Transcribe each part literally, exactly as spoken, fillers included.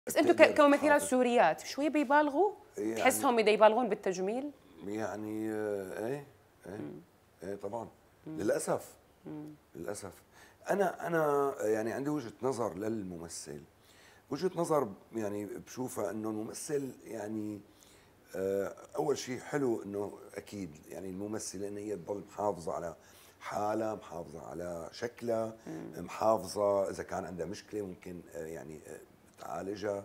بس انتم كممثلات سوريات شوي بيبالغوا؟ يعني تحسهم بده يبالغون بالتجميل؟ يعني ايه ايه ايه طبعا. مم. للاسف. مم. للاسف. انا انا يعني عندي وجهه نظر للممثل، وجهه نظر يعني بشوفها انه الممثل يعني اول شيء حلو انه اكيد يعني الممثله ان هي تضل محافظه على حالها، محافظه على شكلها، مم. محافظه اذا كان عندها مشكله ممكن يعني تعالجها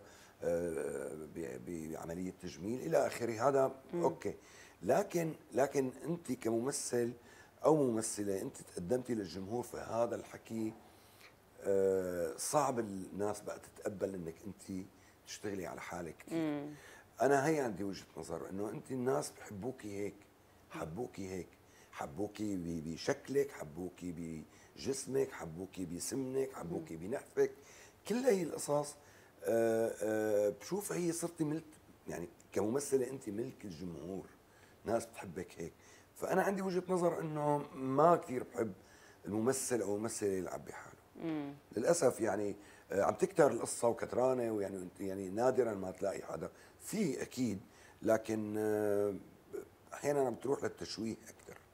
بعمليه تجميل الى اخره. هذا مم. اوكي. لكن لكن انت كممثل او ممثله انت تقدمتي للجمهور، في هذا الحكي صعب الناس بقى تتقبل انك انت تشتغلي على حالك كثير. مم. انا هي عندي وجهه نظر انه انت الناس بحبوكي هيك، حبوكي هيك، حبوكي بشكلك، حبوكي بجسمك، حبوكي بسمنك، حبوكي بنحفك، كل هي القصص. أه أه بشوف هي صرتي ملك، يعني كممثله انت ملك الجمهور، ناس بتحبك هيك. فانا عندي وجهه نظر انه ما كثير بحب الممثل او الممثله يلعب بحاله. مم. للاسف يعني عم تكتر القصه وكترانه، ويعني يعني نادرا ما تلاقي حدا في اكيد، لكن احيانا عم تروح للتشويه اكثر.